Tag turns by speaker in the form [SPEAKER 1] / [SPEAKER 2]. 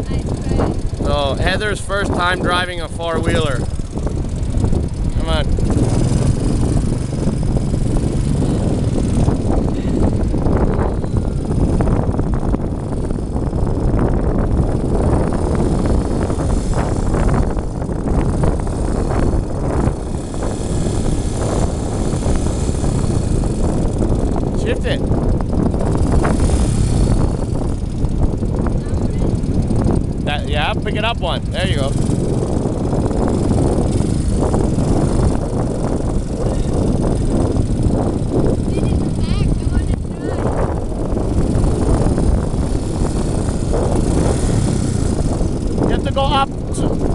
[SPEAKER 1] So Heather's first time driving a four-wheeler. Come on. Shift it. Yeah, pick it up one. There you go. You have to go up.